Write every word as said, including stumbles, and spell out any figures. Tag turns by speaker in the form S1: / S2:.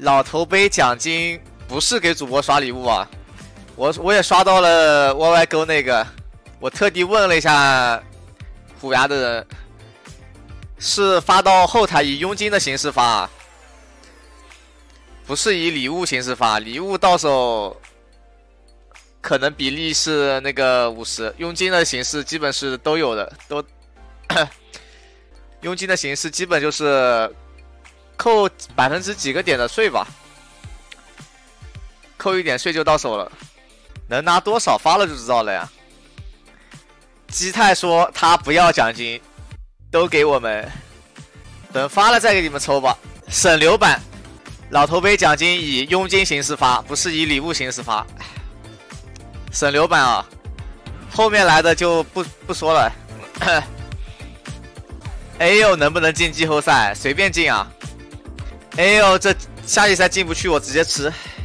S1: 老头杯奖金不是给主播刷礼物啊，我我也刷到了 Y Y 勾那个，我特地问了一下虎牙的人，是发到后台以佣金的形式发，不是以礼物形式发，礼物到手可能比例是那个五十，佣金的形式基本是都有的，都佣金的形式基本就是扣百分之几个点的税吧，扣一点税就到手了，能拿多少发了就知道了呀。基泰说他不要奖金，都给我们，等发了再给你们抽吧。省流版，老头杯奖金以佣金形式发，不是以礼物形式发。省流版啊，后面来的就不不说了。A U 能不能进季后赛？随便进啊。A U 这下季赛进不去，我直接吃。